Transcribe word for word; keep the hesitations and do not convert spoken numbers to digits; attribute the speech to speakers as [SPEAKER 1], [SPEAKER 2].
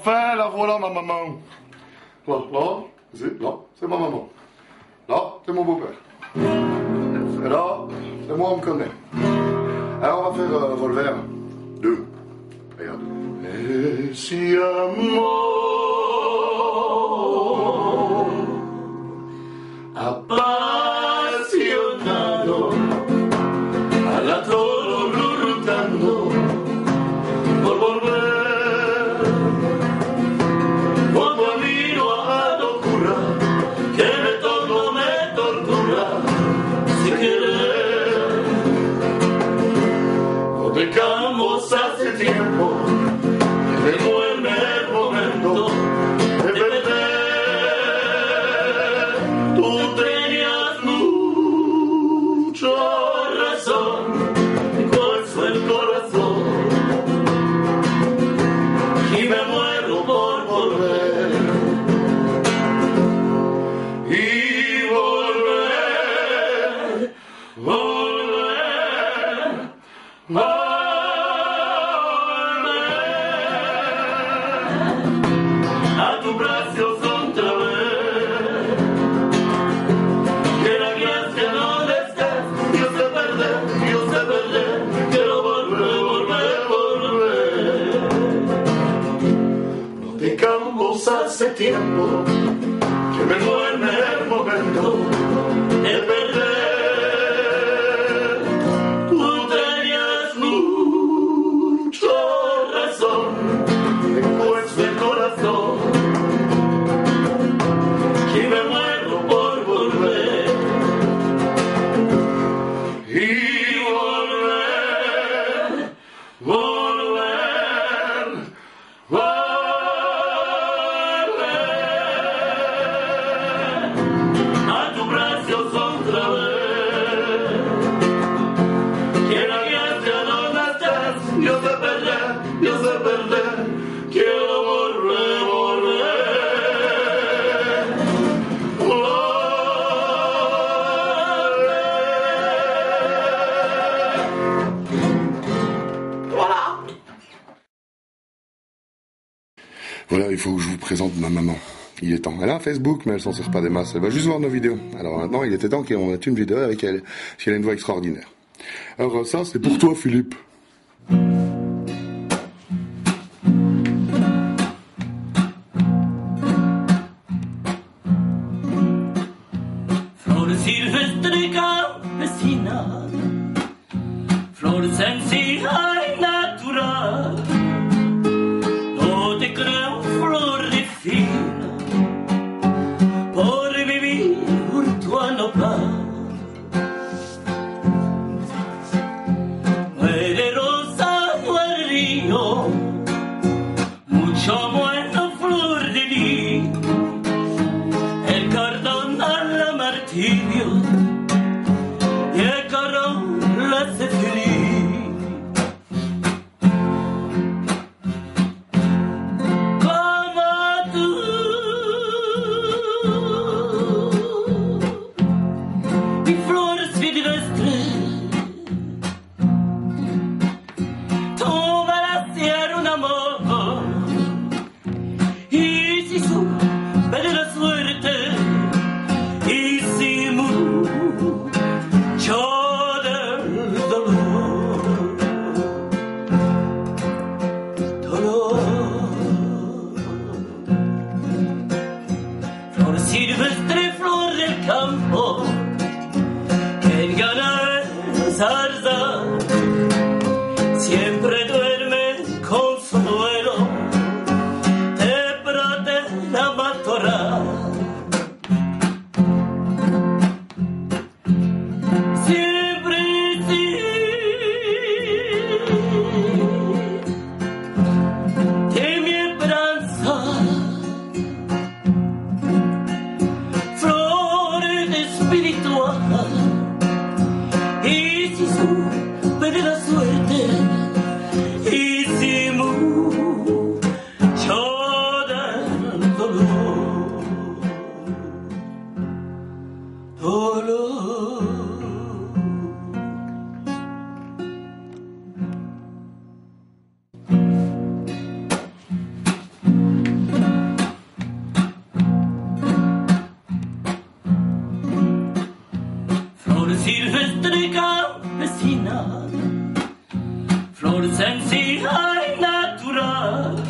[SPEAKER 1] enfin, la voilà ma maman. Là, là, c'est, là, c'est ma maman. Là, c'est mon beau-père. Et là, c'est moi, on me connaît. Alors, on va faire euh, Volver deux. Regarde. Et si amor apasionado a la todo lutando por volver con tu amigo a locura que me todo me tortura si quieres no dejamos hace tiempo que me duele el momento de perder. Tú tenías mucha razón, me colzó el corazón y me muero por volver. Y volver, volver, volver a tus brazos otra vez. Que la gracia donde estás, yo sé perder, yo sé perder, quiero volver, volver, volver. No dejamos hace tiempo que me duele el momento de perder. Tú tenías mucha razón, me cuesta el corazón que me muero por volver. Y volver, volver, volver a tus brazos otra vez. Que la gracia donde estás, yo sé perder, yo sé perder, quiero volver, volver. Voilà, il faut que je vous présente ma maman. Il est temps. Elle a un Facebook, mais elle s'en sert pas des masses. Elle va juste voir nos vidéos. Alors maintenant, il était temps qu'on mette une vidéo avec elle, parce qu'elle a une voix extraordinaire. Alors ça, c'est pour toi, Philippe.
[SPEAKER 2] Flor silvestre campesina, flor sencilla y natural. No te creo flor refina por vivir hurtuano paz. Muere rosa, flor silvestre campesina, flor sencilla y natural.